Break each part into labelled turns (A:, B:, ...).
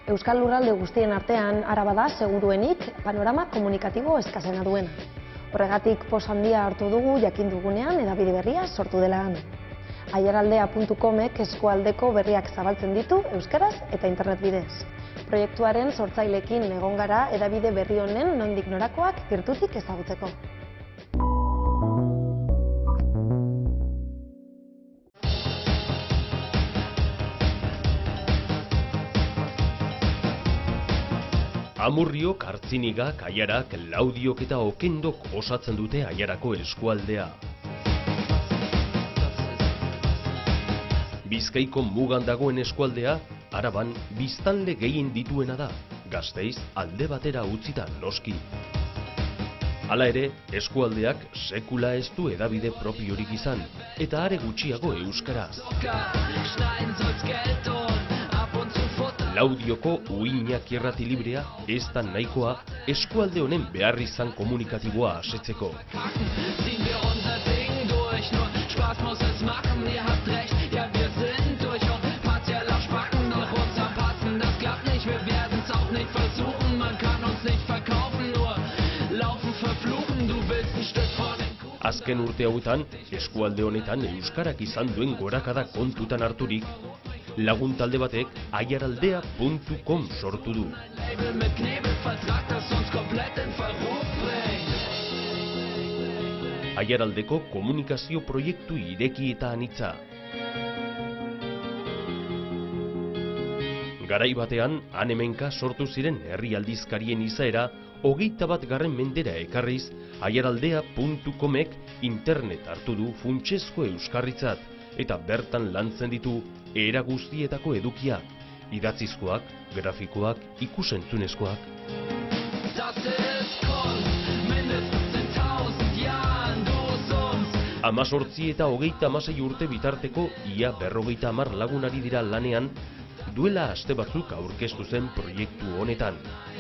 A: Euskal Lurralde guztien artean, Araba da seguruenik panorama komunikatibo eskasena duena. Horregatik poz handia hartu dugu jakin dugunean hedabide berria sortu dela han. Aiaraldea.comek eskualdeko berriak zabaltzen ditu euskaraz eta internet bidez. Proiektuaren sortzaileekin egon gara hedabide berri honen nondik norakoak gertutik ezagutzeko.
B: Amurriok, Artzinigak, Aiarak, Laudiok eta Okendok osatzen dute Aiarako eskualdea. Bizkaiko mugan dagoen eskualdea, Araban biztanle gehien dituena da, Gasteiz alde batera utzita noski. Hala ere, eskualdeak sekula ez du hedabide propiorik izan, eta are gutxiago euskaraz. Laudioko Uinak irrati librea ez da nahikoa eskualde honen beharrizan komunikatiboa asetzeko. Azken urte hauetan, eskualde honetan euskarak izan duen gorakada kontutan harturik, lagun talde batek aiaraldea.com sortu du. Aiaraldeko komunikazio proiektu ireki eta anitza. Garai batean, han-hemenka sortu ziren herri aldizkarien izaera 21. mendera ekarriz, aiaraldea.comek internet hartu du funtsezko euskarritzat, eta bertan lantzen ditu era guztietako edukiak, idatzizkoak, grafikoak, ikusentzunezkoak. 18 eta 36 urte bitarteko ia 50 lagunari dira lanean, duela aste batzuk aurkeztu zen proiektu honetan.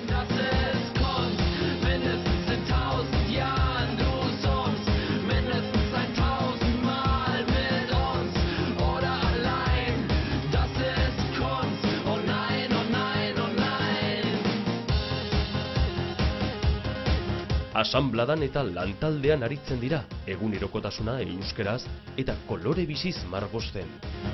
B: Asanbladan eta lantaldean aritzen dira, egunerokotasuna euskeraz eta kolore biziz margosten.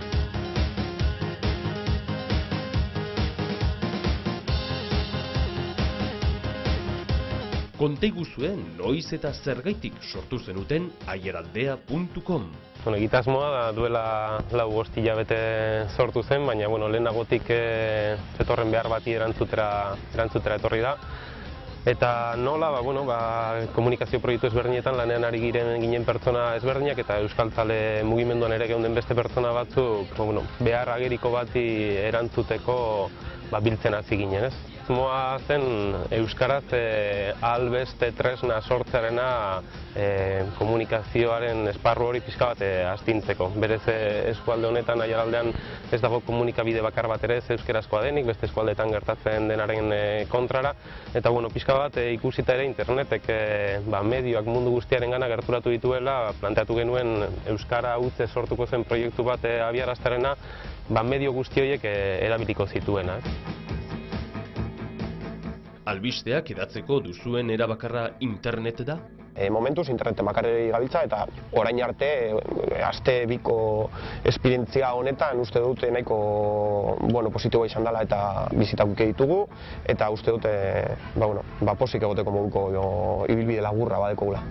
B: Konta iguzue noiz eta zergaitik sortu zenuten aiaraldea.com.
C: Egitasmoa da duela 4 hilabete sortu zen, baina lehenagotik zetorren behar bati erantzutera etorri da. Eta nola, komunikazio proiektu ezberdinetan lanean ari ginen pertsona ezberdinak eta euskaltzale mugimenduan ere geunden beste pertsona batzuk behar ageriko bati erantzuteko biltzen hasi ginen, ez? Asmoa zen euskaraz albeste tresna sortzearena komunikazioaren esparru hori pixka bat astintzeko. Berez eskualde honetan Aiaraldean ez dago komunikabide bakar bat ere ez euskarazkoa denik, beste eskualdeetan gertatzen denaren kontrara. Eta pixka bat ikusita ere internetek medioak mundu guztiaren gana gerturatu dituela, planteatu genuen euskara utze sortuko zen proiektu bat abiaraztearena, medio guzti horiek erabiliko zituena.
B: Albisteak edatzeko duzuen erabakarra internet da?
D: Momentuz interneten bakarrik gabiltza eta orain arte aste biko esperientzia honetan uste dut nahiko positiboa izan dela eta bizitak ditugu eta uste dut pozik egoteko moduko ibilbide laburra badekogula.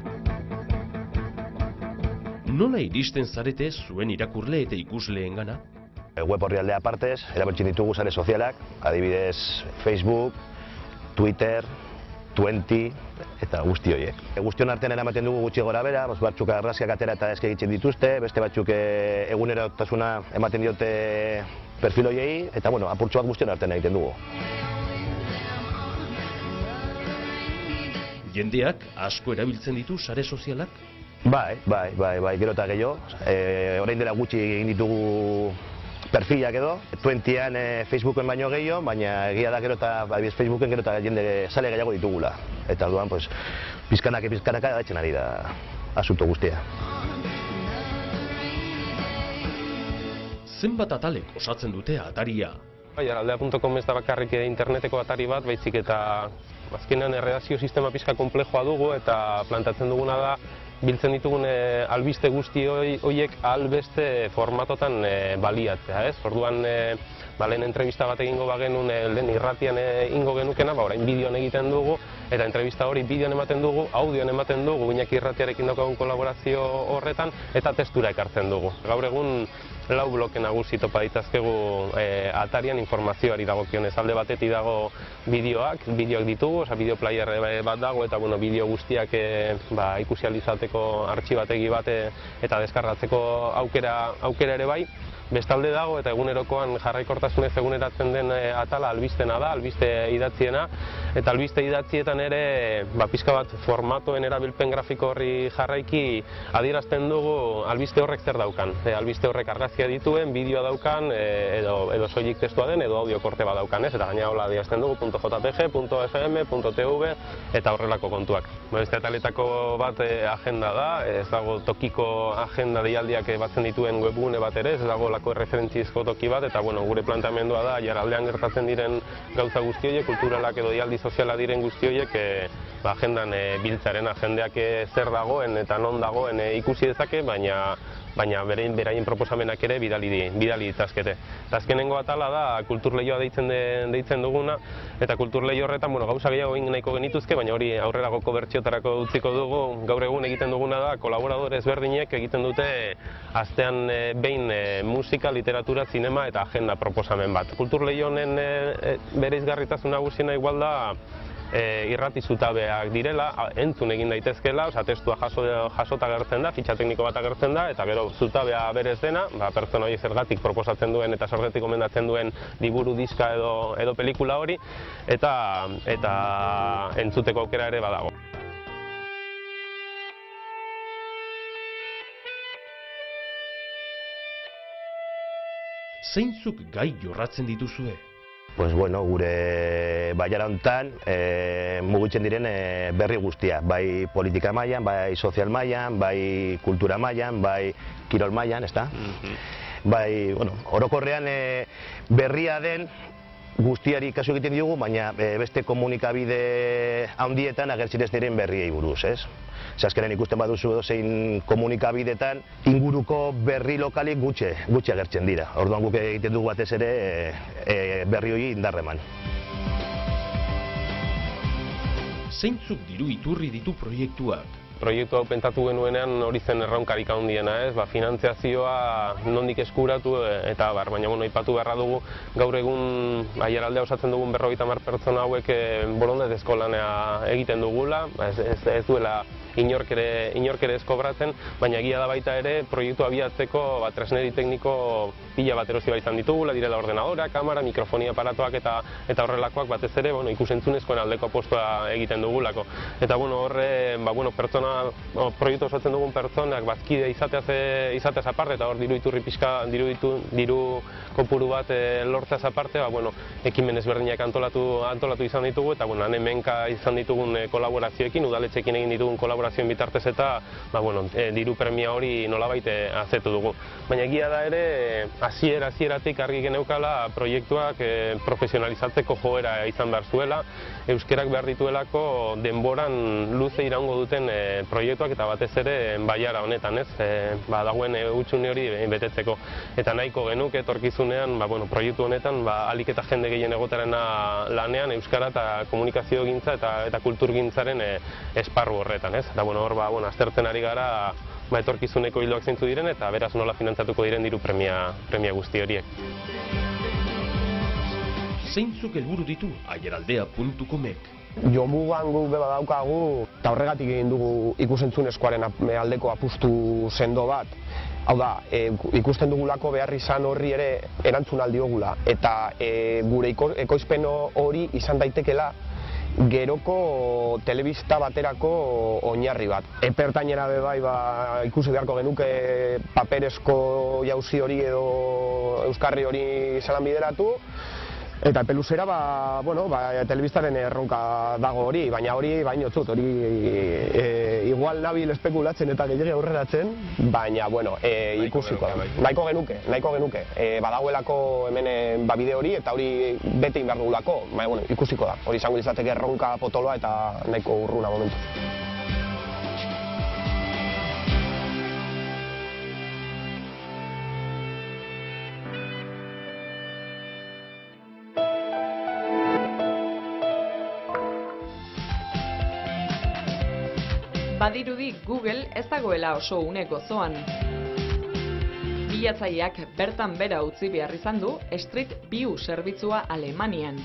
B: Nola iristen zarete zuen irakurle eta ikusleengana?
E: Web orrialdea partez, erabiltzen ditugu sare sozialak, adibidez Facebook, Twitter, 20 eta guzti horiek. Guztion artean eramaten dugu gutxi gora bera, batzuk argazkiak atera eta eske egiten dituzte, beste batzuk egunerotasuna ematen diote perfil horiei, eta apurtxo bat guztion artean egiten dugu.
B: Jendeak asko erabiltzen ditu sare sozialak?
E: Bai, gero eta gehiago. Orain dela gutxi egin ditugu perfilak edo, 20an Facebooken baino gehiago, baina egia da gero eta Facebooken gero eta jende sale gehiago ditugula. Eta orduan, pizkanaka edatzen ari da asunto guztia.
B: Zenbat atalek osatzen dute ataria?
C: Aiaraldea.com ez da bakarrik interneteko atari bat, baizik eta azkenean erredakzio sistema pixka konplejoa dugu eta plantatzen duguna da biltzen ditugun albiste guzti horiek albeste formatotan baliatzea, ez? Orduan lehen entrevista bat egingo bagenun lehen irratian ingo genukena, orain bideoan egiten dugu, eta entrevista hori bideoan ematen dugu, audioan ematen dugu, Iñaki irratiarekin daukagun kolaborazio horretan, eta testura ekartzen dugu. Gaur egun lau bloke nagusi topa ditzazkegu atarian informazioari dagokionez. Alde batetik dago bideoak ditugu, bideo player bat dago, eta bideo guztiak ikusi ahal izateko artxibategi bat eta deskargatzeko aukera ere bai. Bestalde dago eta egunerokoan jarraikortasunez eguneratzen den atala albistena da, albiste idatziena, eta albiste idatzietan ere pixka bat formatoen erabilpen grafiko horri jarraiki adierazten dugu albiste horrek zer daukan. Albiste horrek argazkia dituen, bideoa daukan, edo soilik testua den, edo audio korte bat daukan, ez? Eta gaina hola adierazten dugu .jpg, .fm, .tv eta horrelako kontuak. Beste ataletako bat agenda da, ez dago tokiko agenda deialdiak batzen dituen webgune bat ere, ez dago referentziazko toki bat, eta gure planteamendua da Aiaraldean gertatzen diren gauza guzti horiek, kulturalak edo deialdi soziala diren guzti horiek agendan biltzaren, agendeak zer dagoen eta non dagoen ikusi dezake, baina beraien proposamenak ere bidali ditzazkete. Azkenengo atala da kulturleioa deitzen duguna, eta kulturleio horretan gauza gehiago egin nahiko genituzke, baina hori aurreragoko bertsiotarako utziko dugu. Gaur egun egiten duguna da kolaboradore ezberdinek egiten dute astean behin musika, literatura, zinema eta agenda proposamen bat. Kulturleio honen bereizgarritasun nagusiena igual da irrati zutabeak direla, entzun egin daitezkela, testua jasota agertzen da, fitxa tekniko bat agertzen da, eta gero zutabea berez dena, pertsona hori zergatik proposatzen duen eta zergatik gomendatzen duen liburu, diska edo pelikula hori, eta entzuteko aukera ere badago.
B: Zeintzuk gai jorratzen dituzue?
E: Pues bueno, gure baiara hontan mugitzen diren berri guztia, bai politika mailan, bai sozial mailan, bai kultura mailan, bai kirol mailan, ezta? Bai, orokorrean berria den guztiari kasu egiten diogu, baina beste komunikabide handietan agertzen ez diren berriei buruz, ez? Azkenean ikusten baduzu edozein komunikabidetan inguruko berri lokalik gutxi agertzen dira. Orduan guk egiten dugu batez ere berri hori indarreman.
B: Zeintzuk diru iturri ditu proiektuak?
C: Proiektu hau pentsatu genuenean hori zen erronkarik handiena, ez? Finanziazioa nondik eskuratu eta baina aipatu beharra dugu gaur egun Aiaraldea osatzen dugun 50 pertsona hauek borondatezko lanea egiten dugula, ez duela inork ere ez kobratzen, baina egia da baita ere proiektu abiatzeko tresneri tekniko pila bat erosi izan ditugula, direla ordenadora, kamera, mikrofonia aparatuak eta horrelakoak batez ere ikusentzunezkoen aldeko apostua egiten dugulako. Eta horre proiektu osatzen dugun pertsonak bazkide izateaz aparte, eta hor diru iturri pixka, diru kopuru bat lortzeaz aparte, ekimen ezberdinak antolatu izan ditugu, eta hemenka izan ditugun kolaborazioekin, udaletxeekin egin ditugun kolaborazioen bitartez eta diru premia hori nolabait azetu dugu. Baina egia da ere, hasieratik argi geneukala proiektuak profesionalizatzeko joera izan behar zuela, euskerak behar dituelako denboran luze iraungo duten proiektuak eta batez ere baiara honetan, ez? Dagoen hutsune hori betetzeko. Eta nahiko genuke etorkizunean, proiektu honetan ahalik eta jende gehien egotarena lanean euskara eta komunikazio gintza eta kultur gintzaren esparru horretan, ez? Eta hor aztertzen ari gara etorkizuneko hildoak zeintzu diren eta beraz nola finantzatuko diren diru premia guzti horiek.
B: Zeintzuk helburu ditu Aiaraldea.comek?
D: Jomugan guk beba daukagu, eta horregatik egin dugu ikusentzunezkoaren aldeko apustu sendo bat. Hau da, ikusten dugulako behar izan horri ere erantzun aldiogula, eta gure ekoizpen hori izan daitekela geroko telebista baterako oinarri bat. Epertainera bebai ikusi beharko genuke paperezko jauzi hori edo euskarri hori zelan bideratu, Eta epeluzera, telebistaren erronka dago hori, baina hori bainotzut, hori igual nabil espekulatzen eta gehiagia aurreratzen, baina, ikusiko da. Nahiko genuke. Badagoelako hemen bide hori eta hori bete behar dugulako, baina, ikusiko da. Hori izango izateke erronka potoloa eta nahiko urruna momentu.
F: Badirudi Google ez dagoela oso une gozoan. Bilatzaileak bertan bera utzi behar izan du Street View zerbitzua Alemanian.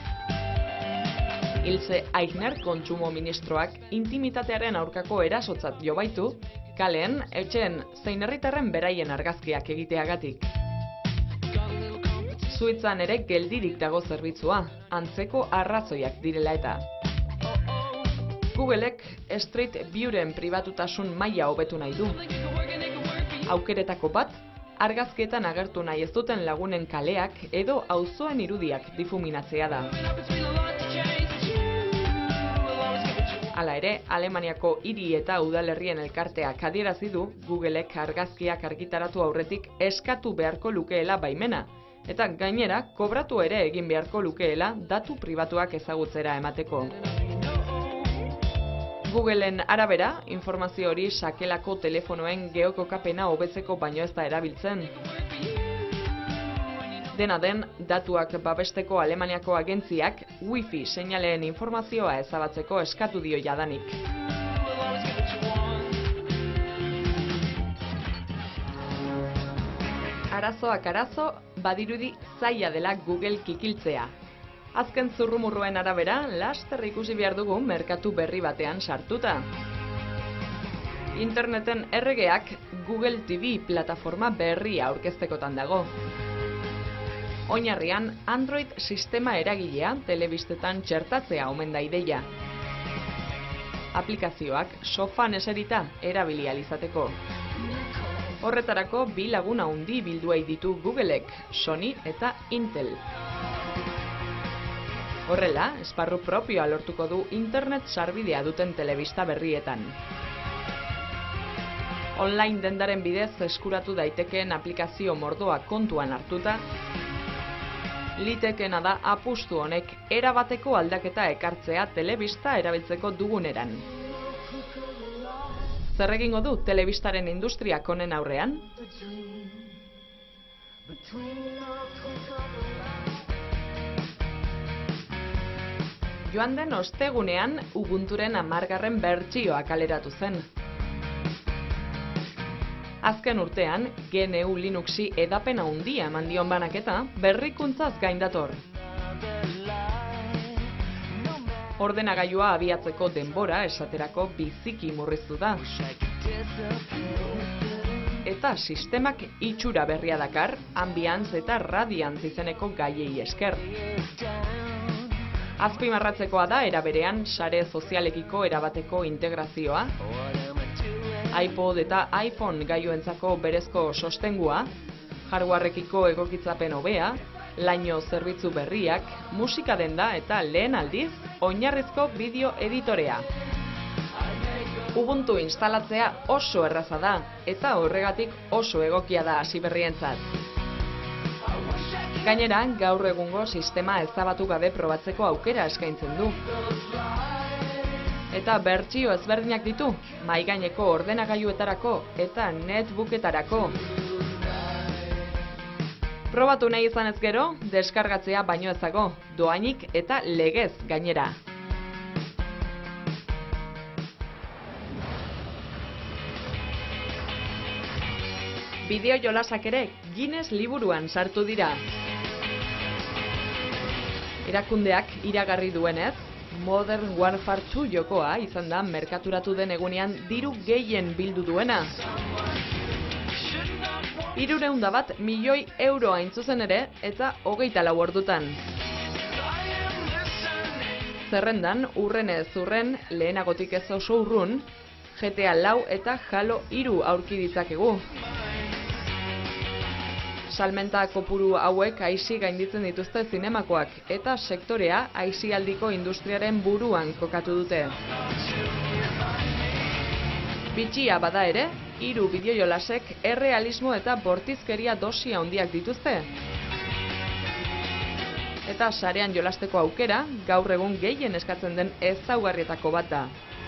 F: Ilse Aigner kontsumo ministroak intimitatearen aurkako erasotzat jo baitu, kalen, etxeen zein herritarren beraien argazkiak egiteagatik. Suitzan ere geldirik dago zerbitzua, antzeko arrazoiak direla eta. Googleek Street Viewren pribatutasun maila hobetu nahi du. Aukeretako bat, argazkietan agertu nahi ez duten lagunen kaleak edo auzoen irudiak difuminatzea da. Hala ere, Alemaniako hiri eta udalerrien elkarteak adierazi du Googleek argazkiak argitaratu aurretik eskatu beharko lukeela baimena, eta gainera kobratu ere egin beharko lukeela datu pribatuak ezagutzera emateko. Googleen arabera, informazio hori sakelako telefonoen geokokapena hobetzeko baino ez da erabiltzen. Dena den, datuak babesteko Alemaniako agentziak Wi-Fi seinaleen informazioa ezabatzeko eskatu dio jadanik. Arazoak arazo, badirudi zaila dela Google kikiltzea. Azken zurrumurruen arabera, laster ikusi behar dugu merkatu berri batean sartuta. Interneten erregeak Google TV plataforma berria aurkeztekotan dago. Oinarrian, Android sistema eragilea telebistetan txertatzea omen da ideia. Aplikazioak sofan eserita erabili ahal izateko. Horretarako bi laguna handi bilduei ditu Googleek, Sony eta Intel. Horrela, esparru propioa lortuko du internet sarbidea duten telebista berrietan. Online dendaren bidez eskuratu daitekeen aplikazio mordoa kontuan hartuta, litekeena da apustu honek erabateko aldaketa ekartzea telebista erabiltzeko duguneran. Zer egingo du telebistaren industriak honen aurrean? Joan den ostegunean Ubunturen 10. bertsioa kaleratu zen. Azken urtean, GNU Linuxi edapena handia eman dion banaketa berrikuntzaz gain dator. Ordenagailua abiatzeko denbora esaterako biziki murriztu da. Eta sistemak itxura berria dakar, ambiantz eta radiantz izeneko gaiei esker. Azpimarratzekoa da eraberean sare sozialekiko erabateko integrazioa, iPod eta iPhone gailuentzako berezko sostengua, hardwarekiko egokitzapen hobea, laino zerbitzu berriak, musika denda eta lehen aldiz oinarrizko bideo editorea. Ubuntu instalatzea oso erraza da eta horregatik oso egokia da hasi berrientzat. Gainera, gaur egungo sistema ezabatu gabe probatzeko aukera eskaintzen du. Eta bertsio ezberdinak ditu, mahaigaineko ordenagailuetarako eta netbooketarako. Probatu nahi izan ez gero, deskargatzea baino ez dago, doainik eta legez gainera. Bideo jolasak ere Guinness liburuan sartu dira. Erakundeak iragarri duenez, Modern Warfare 2 jokoa izan da merkaturatu den egunean diru gehien bildu duena. 301 milioi euro hain zuzen ere eta 24 ordutan. Zerrendan, urrenez urren, lehenagotik ez oso urrun, GTA 4 eta Halo 3 aurki ditzakegu. Salmenta kopuru hauek aisi gainditzen dituzte zinemakoak eta sektorea aisialdiko industriaren buruan kokatu dute. Bitxia bada ere, 3 bideojolasek errealismo eta bortizkeria dosi handiak dituzte. Eta sarean jolasteko aukera, gaur egun gehien eskatzen den ezaugarrietako bat da.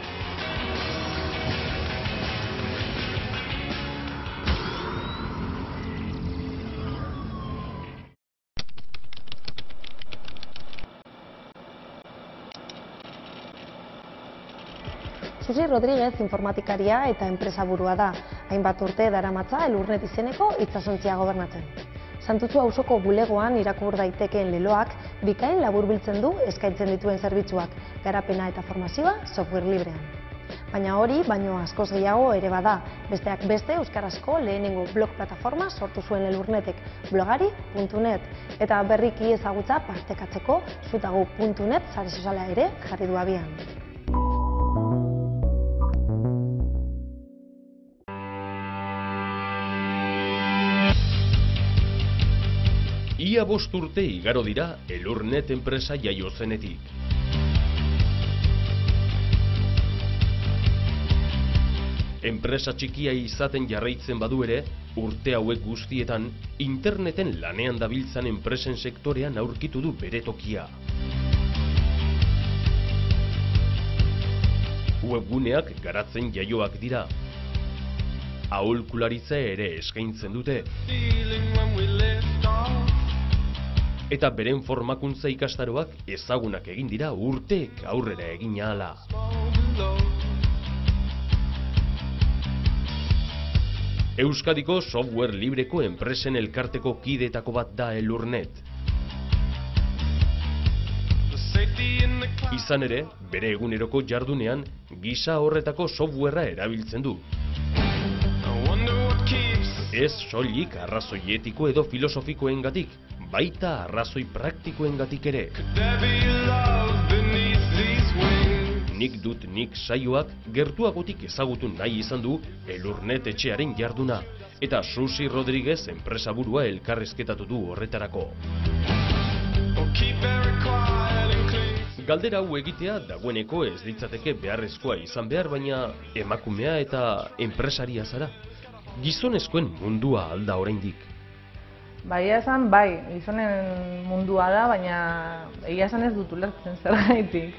A: Susi Rodríguez informatikaria eta enpresaburua da. Hainbat urte daramatza Elurnet izeneko itsasontzia gobernatzen. Santutxu auzoko bulegoan irakur daitekeen leloak bikain laburbiltzen du eskaintzen dituen zerbitzuak, garapena eta formazioa software librean. Baina hori, baino askoz gehiago ere bada, besteak beste euskarazko lehenengo blog plataforma sortu zuen Elurnetek, blogari.net, eta berriki ezagutza partekatzeko zutagu.net sare soziala ere jarri du abian.
B: Ia 5 urte igaro dira Elurnet enpresa jaio zenetik. Enpresa txikia izaten jarraitzen badu ere, urte hauek guztietan interneten lanean dabiltzan enpresen sektorean aurkitu du bere tokia. Webguneak garatzen jaioak dira. Aholkularitza ere eskaintzen dute. Eta beren formakuntza ikastaroak ezagunak egin dira urteek aurrera egin ahala. Euskadiko software libreko enpresen elkarteko kideetako bat da Elurnet. Izan ere, bere eguneroko jardunean gisa horretako softwarea erabiltzen du. Ez soilik arrazoi etiko edo filosofikoengatik, baita arrazoi praktikoengatik ere. Nik dut nik saioak gertuagotik ezagutu nahi izan du Elurnet etxearen jarduna, eta Susi Rodríguez enpresaburua elkarrizketatu du horretarako. Galdera hau egitea dagoeneko ez litzateke beharrezkoa izan behar, baina emakumea eta enpresaria zara. Gizonezkoen mundua alda oraindik.
G: Egia esan, bai, gizonen mundua da, baina egia esan ez dut ulertzen zergaitik.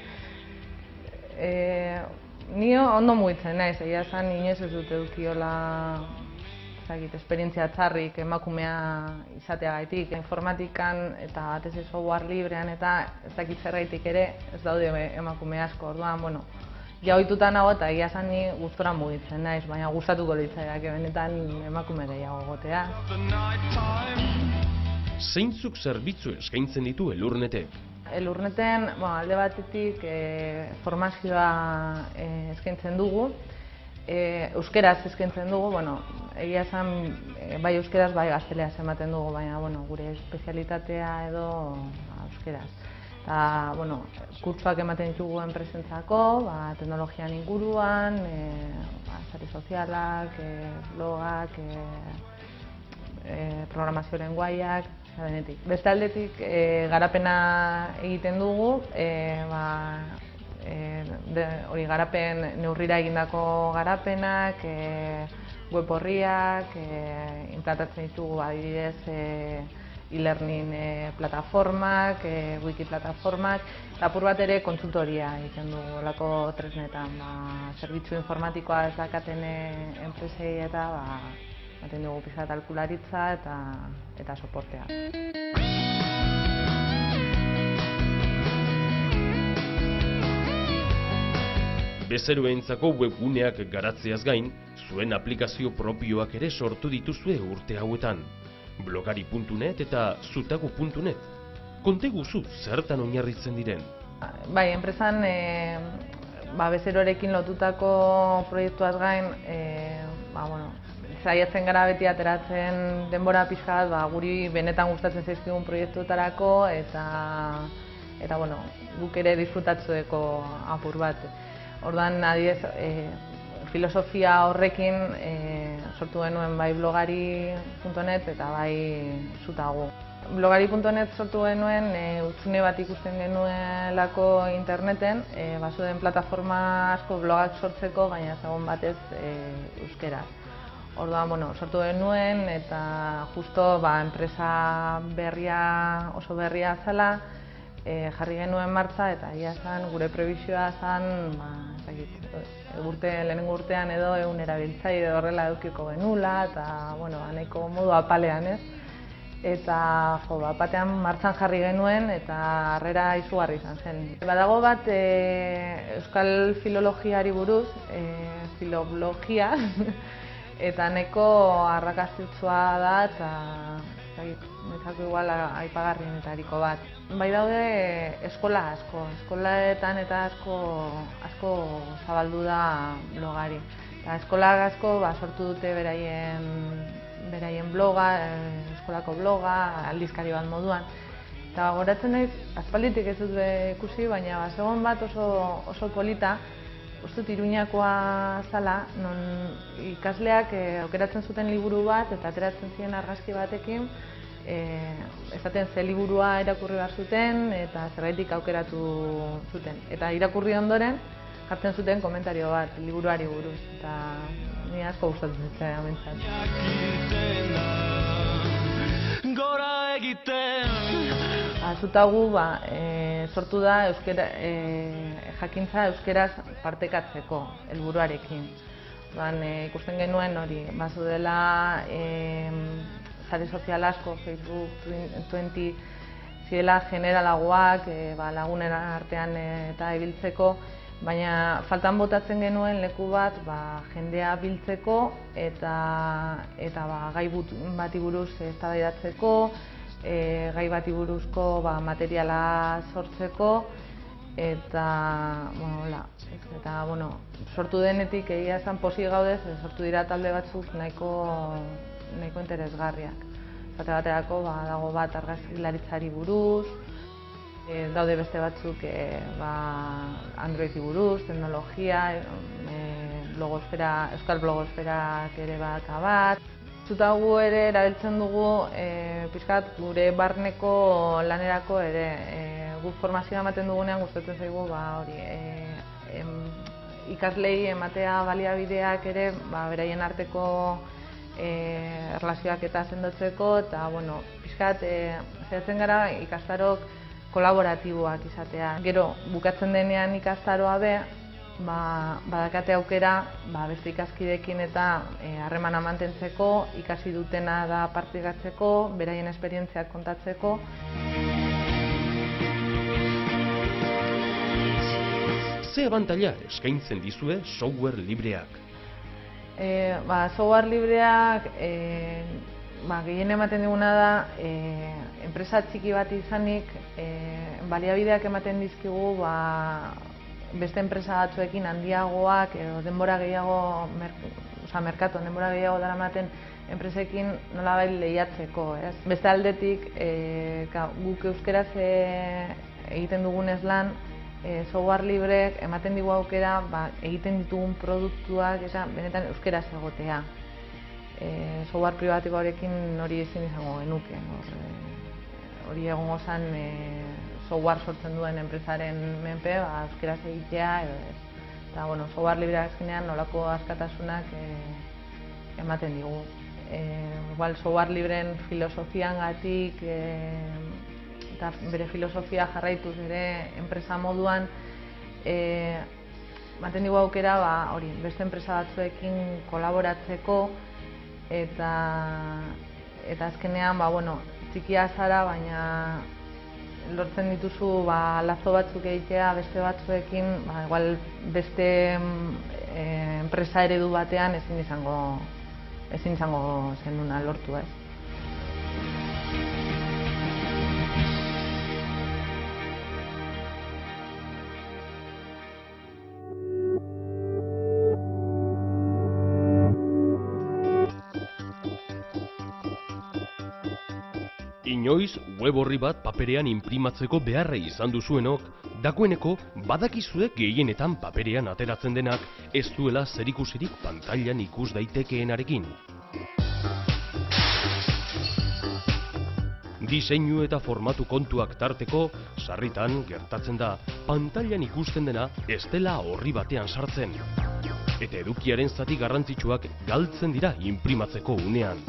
G: Ni ondo mugitzen naiz, egia esan inoiz ez dut edukiola esperientzia txarrik emakumea izateagaitik. Informatikan eta batez software librean eta ez dakit zergaitik ere ez daude emakume asko, orduan, bueno, ja ohituta nago eta egia esan ni gustora mugitzen naiz, baina gustatuko litzaidake benetan emakume gehiago egotea.
B: Zeintzuk zerbitzu eskaintzen ditu Elurnetek?
G: Elurneten alde batetik formazioa eskaintzen dugu, euskeraz eskaintzen dugu, egia esan bai euskeraz bai gazteleaz ematen dugu, baina gure espezialitatea edo euskeraz. Eta, kurtsoak ematen ditugu enpresentzako, teknologian inguruan, sare sozialak, blogak, programazio lenguaiak, denetik. Beste aldetik, garapena egiten dugu, hori garapen neurrira egindako garapenak, web orriak, implantatzen ditugu adibidez e-learning plataformak, wiki plataformak, eta apur bat ere kontsultoria egiten dugu olako tresnetan. Zerbitzu informatikoa ez dakaten enpresei eta ematen dugu pixka bat aholkularitza eta soportea.
B: Bezeroentzako webguneak garatzeaz gain, zuen aplikazio propioak ere sortu dituzue urte hauetan. Blogari.net eta zutagu.net. Konte guzu zertan oinarritzen diren?
G: Bai, enpresan bezeroarekin lotutako proiektuaz gain, saiatzen gara beti ateratzen denbora pixka bat, guri benetan gustatzen zaizkigun proiektuetarako eta guk ere disfrutatzeko apur bat. Orduan, adibidez, filosofia horrekin sortu genuen bai blogari.net eta bai Zutagu. Blogari.net sortu genuen hutsune bat ikusten genuelako interneten, bazuden plataforma asko blogak sortzeko, baina ezagun batez euskera. Orduan, sortu genuen eta justo enpresa berria, oso berria zela, jarri genuen martza eta egia zen gure prebisioa zen, lehenengo urtean edo 100 erabiltzaile horrela edukiko genula eta nahiko modu apalean, ez? Eta batean martxan jarri genuen eta harrera izugarri izan zen. Badago bat euskal filologiari buruz, filologia, eta nahiko arrakastatsua da eta niretzako igual aipagarrienetariko bat. Bai daude eskola asko, eskolaetan eta asko zabaldu da blogari. Eskola asko sortu dute beraien bloga, eskolako bloga, aldizkari bat moduan. Eta goratzen naiz, aspalditik ez dut ikusi, baina zegoen bat oso polita, uste dut Iruñakoa zala, non ikasleak aukeratzen zuten liburu bat eta ateratzen ziren argazki batekin, esaten ze liburua irakurri behar zuten eta zergaitik aukeratu zuten. Eta irakurri ondoren, jartzen zuten komentario bat liburuari buruz, eta ni asko gustatzen zitzaidan behintzat. Zutagu sortu da jakintza euskeraz partekatzeko helburuarekin. Ikusten genuen hori, bazudela sare sozial asko, Facebook, 20, zirela generalagoak, lagunen artean eta ibiltzeko, baina faltan botatzen genuen leku bat jendea biltzeko eta gai bati buruz eztabaidatzeko, gai bati buruzko materiala sortzeko eta sortu denetik egia esan pozik gaudez, sortu dira talde batzuk nahiko interesgarriak. Esate baterako dago bat argazkilaritzari buruz, daude beste batzuk Androidi buruz, teknologia, euskal blogosferak ere bat. Zutagu ere erabiltzen dugu pixkat gure barneko lanerako ere. Guk formazioa ematen dugunean gustatzen zaigu ikaslei ematea baliabideak ere beraien arteko erlazioak eta sendotzeko eta pixkat saiatzen gara ikastarok kolaboratiboak izatea. Gero bukatzen denean ikastaroa badakate aukera beste ikaskideekin eta harremana mantentzeko, ikasi dutena da partekatzeko, beraien esperientziak kontatzeko.
B: Ze abantaila eskaintzen dizue software libreak?
G: Software libreak gehien ematen diguna da enpresa txiki bat izanik baliabideak ematen dizkigu beste enpresa batzuekin handiagoak edo denbora gehiago merkatuan denbora gehiago daramaten enpresekin nolabait lehiatzeko, ez? Beste aldetik guk euskeraz egiten dugunez lan software libreek ematen digu aukera egiten ditugun produktuak benetan euskeraz egotea. Software pribatikoarekin hori ezin izango genuke. Hori egongo zen software sortzen duen enpresaren menpe euskeraz egitea edo ez. Eta software libreak azkenean nolako askatasunak ematen digu. Software libreen filosofiangatik eta bere filosofia jarraituz ere enpresa moduan ematen digu aukera beste enpresa batzuekin kolaboratzeko eta azkenean txikia zara baina lortzen dituzu lazo batzuk egitea beste batzuekin igual beste enpresa eredu batean ezin izango zenuna lortu, ez?
B: Inoiz web orri bat paperean inprimatzeko beharra izan duzuenok, dagoeneko badakizue gehienetan paperean ateratzen denak ez duela zerikusirik pantailan ikus daitekeenarekin. Diseinu eta formatu kontuak tarteko, sarritan gertatzen da, pantailan ikusten dena ez dela orri batean sartzen. Eta edukiaren zati garrantzitsuak galtzen dira inprimatzeko unean.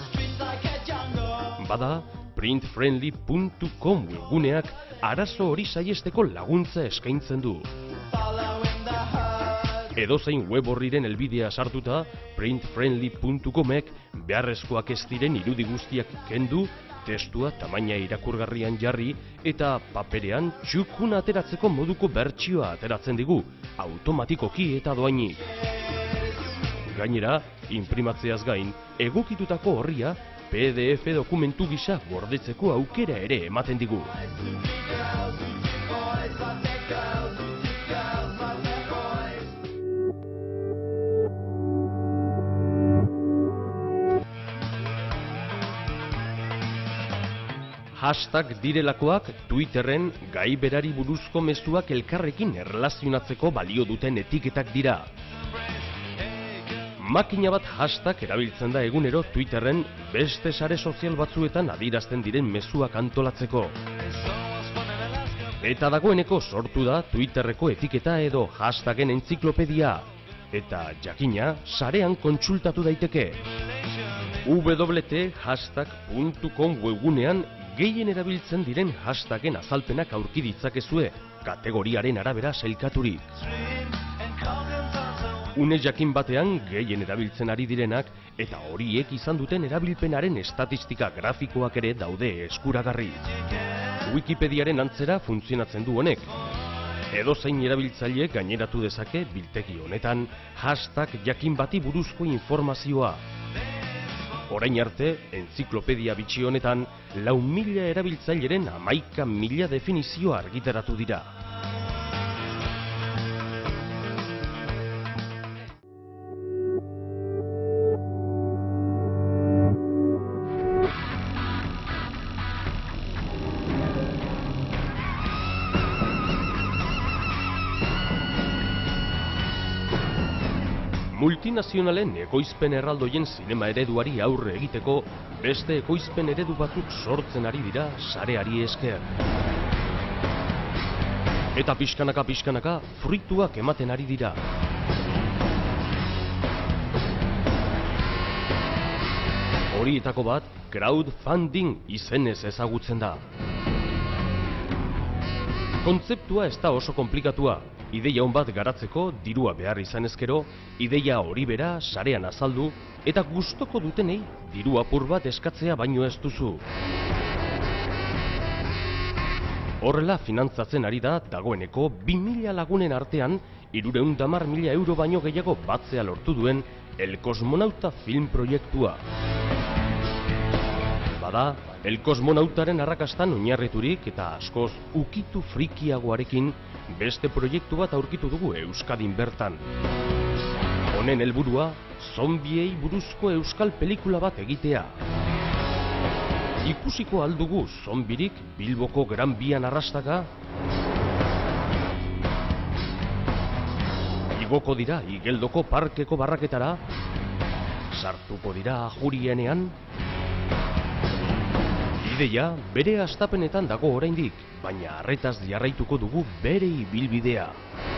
B: Bada, printfriendly.com webguneak arazo hori saihesteko laguntza eskaintzen du. Edozein web orriren helbidea sartuta, printfriendly.comek beharrezkoak ez diren irudi guztiak kendu, testua tamaina irakurgarrian jarri eta paperean txukun ateratzeko moduko bertsioa ateratzen digu, automatikoki eta doainik. Gainera, inprimatzeaz gain, egokitutako orria PDF dokumentu gisa gordetzeko aukera ere ematen digu. Hashtag direlakoak Twitterren gai berari buruzko mezuak elkarrekin erlazionatzeko balio duten etiketak dira. Makina bat hashtag erabiltzen da egunero Twitterren beste sare sozial batzuetan adierazten diren mezuak antolatzeko. Eta dagoeneko sortu da Twitterreko etiketa edo hashtagen entziklopedia. Eta jakina, sarean kontsultatu daiteke. www.hashtag.com webgunean gehien erabiltzen diren hashtagen azalpenak aurki ditzakezue, kategoriaren arabera sailkaturik. Une jakin batean gehien erabiltzen ari direnak eta horiek izan duten erabilpenaren estatistika grafikoak ere daude eskuragarri. Wikipediaren antzera funtzionatzen du honek. Edozein erabiltzaile gaineratu dezake biltegi honetan hashtag jakin bati buruzko informazioa. Orain arte, entziklopedia bitxi honetan 4.000 erabiltzaileren 11.000 definizio argitaratu dira. Multinazionalen ekoizpen erraldoien zinema ereduari aurre egiteko beste ekoizpen eredu batzuk sortzen ari dira sareari esker. Eta pixkanaka fruituak ematen ari dira. Horietako bat crowdfunding izenez ezagutzen da. Kontzeptua ez da oso komplikatua. Ideia on bat garatzeko dirua behar izan ezkero, ideia hori bera sarean azaldu eta gustoko dutenei diru apur bat eskatzea baino ez duzu. Horrela finantzatzen ari da dagoeneko 2.000 lagunen artean 310.000 euro baino gehiago batzea lortu duen El Kosmonauta film proiektua. Bada, El Kosmonautaren arrakastan oinarriturik eta askoz ukitu frikiagoarekin beste proiektu bat aurkitu dugu Euskadin bertan. Honen helburua, zombiei buruzko euskal pelikula bat egitea. Ikusiko aldugu zombirik Bilboko Gran Bian arrastaga? Igoko dira Igeldoko parkeko barraketara? Sartuko dira Ajurienean? Ideia bere hastapenetan dago oraindik, baina arretaz jarraituko dugu bere ibilbidea.